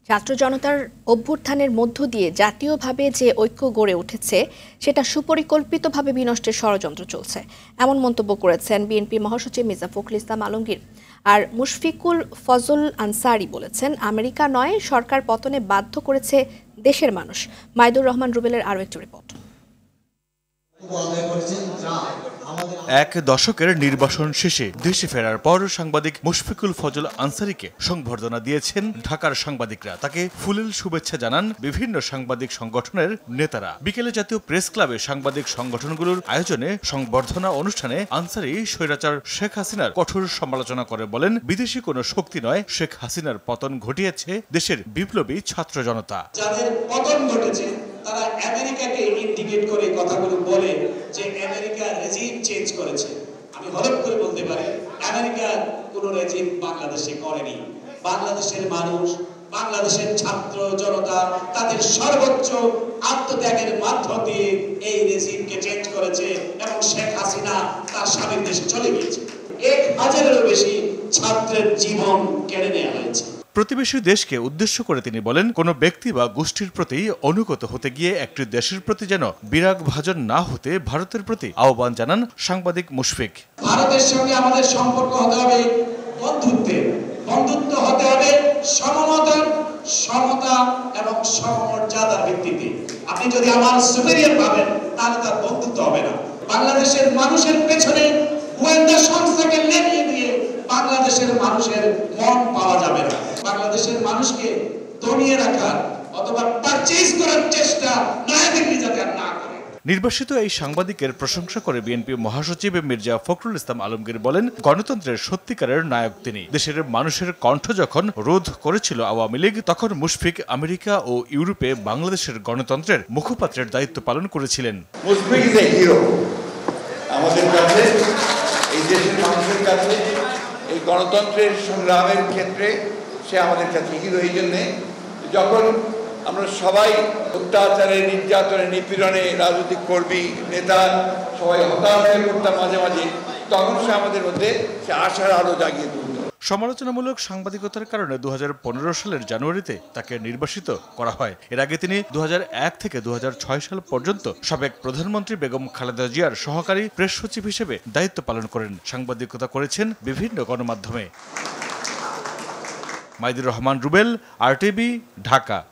ছাত্র জনতার অভ্যুত্থানের মধ্য দিয়ে জাতীয়ভাবে যে ঐক্য গড়ে উঠেছে সেটা সুপরিকল্পিতভাবে বিনষ্টের ষড়যন্ত্র চলছে, এমন মন্তব্য করেছেন বিএনপি মহাসচিব মির্জা ফখরুল ইসলাম আলমগীর। আর মুশফিকুল ফজল আনসারী বলেছেন, আমেরিকা নয়, সরকার পতনে বাধ্য করেছে দেশের মানুষ। মাইদুর রহমান রুবেলের আরও একটি রিপোর্ট। এক দশকের নির্বাসন শেষে দেশে ফেরার পর সাংবাদিক মুশফিকুল ফজল আনসারীকে সংবর্ধনা দিয়েছেন ঢাকার সাংবাদিকরা। তাকে ফুলেল শুভেচ্ছা জানান বিভিন্ন সাংবাদিক সংগঠনের নেতারা। বিকেলে জাতীয় প্রেস ক্লাবে সাংবাদিক সংগঠনগুলোর আয়োজনে সংবর্ধনা অনুষ্ঠানে আনসারী স্বৈরাচার শেখ হাসিনার কঠোর সমালোচনা করে বলেন, বিদেশি কোনো শক্তি নয়, শেখ হাসিনার পতন ঘটিয়েছে দেশের বিপ্লবী ছাত্র জনতা। যাদের পতন ঘটেছে তারা আমেরিকাকে ইন্ডিকেট করে কথাগুলো বলে যে আমেরিকা রেজিম চেঞ্জ করেছে। আমি হলফ করে বলতে পারি আমেরিকার কোন রেজিম বাংলাদেশে করেনি। বাংলাদেশের মানুষ, বাংলাদেশের ছাত্র জনতা তাদের সর্বোচ্চ আত্মত্যাগের মাধ্য দিয়ে এই রেজিমকে চেঞ্জ করেছে এবং শেখ হাসিনা তার স্বামীর দেশে চলে গিয়েছে। 1000-এরও বেশি ছাত্রের জীবন কেড়ে নেওয়া হয়েছে। প্রতিবেশী দেশকে উদ্দেশ্য করে তিনি বলেন, কোনো ব্যক্তি বা গোষ্ঠীর প্রতি অনুগত হতে গিয়ে একটি দেশের প্রতি যেন বিরাগ ভাজন না হতে ভারতের প্রতি আহ্বান জানান সাংবাদিক মুশফিক। ভারতের সঙ্গে আমাদের সম্পর্ক হতে হবে বন্ধুত্বের, বন্ধুত্ব হতে হবে সমতা এবং সমমর্যাদার ভিত্তিতে। আপনি যদি আমার সুপেরিয়র ভাবেন তাহলে তার বন্ধুত্ব হবে না। বাংলাদেশের মানুষের পেছনে গোয়েন্দা সংস্থাকে লেলিয়ে দিয়ে বাংলাদেশের মানুষের মন পাওয়া যাবে না। বাংলাদেশের মানুষকে দমিয়ে রাখার অথবা পারচেজ করার চেষ্টা নয়াদিল্লি যাতে না করে। নির্বাসিত এই সাংবাদিকের প্রশংসা করে বিএনপি মহাসচিব মির্জা ফখরুল ইসলাম আলমগীর বলেন, গণতন্ত্রের সত্যিকারের নায়ক তিনি। দেশের মানুষের কণ্ঠ যখন রোধ করেছিল আওয়ামী লীগ, তখন মুশফিক আমেরিকা ও ইউরোপে বাংলাদেশের গণতন্ত্রের মুখপাত্রের দায়িত্ব পালন করেছিলেন। মুশফিক ইজ এ হিরো আমাদের কাছে, এই দেশের মানুষের কাছে, এই গণতন্ত্রের সংগ্রামের ক্ষেত্রে সে আমাদের কাছে হিরো। এই জন্যে যখন আমরা সবাই অত্যাচারে, নির্যাতনে, নিপীড়নে, রাজনৈতিক কর্মী, নেতা সবাই হতাশ হয়ে পড়তাম মাঝে মাঝে, তখন সে আমাদের মধ্যে সে আশার আলো জাগিয়ে তুলত। সমালোচনামূলক সাংবাদিকতার কারণে 2015 সালের জানুয়ারিতে তাকে নির্বাসিত করা হয়। এর আগে তিনি 2001 থেকে 2006 সাল পর্যন্ত সাবেক প্রধানমন্ত্রী বেগম খালেদা জিয়ার সহকারী প্রেস সচিব হিসেবে দায়িত্ব পালন করেন। সাংবাদিকতা করেছেন বিভিন্ন গণমাধ্যমে। মাইদুর রহমান রুবেল, RTV, ঢাকা।